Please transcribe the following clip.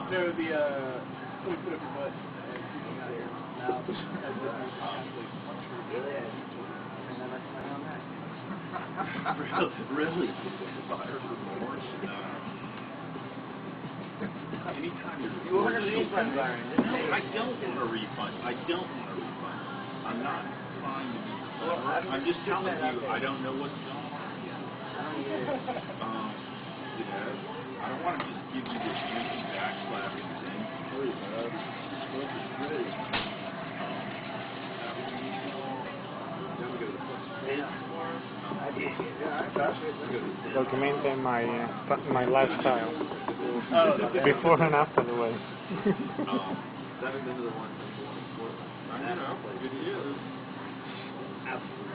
No, the, we put up your butt. Now, really? Buyer's remorse? Anytime you want a refund, Byron? No, I don't want a refund. I don't want a refund. I'm not trying to be clever. I'm just telling you I don't know what's going on yet. You know, I don't want to just give you this empty backslapping thing. Documenting my lifestyle before and after the wedding. That had been to the one. I know. It is.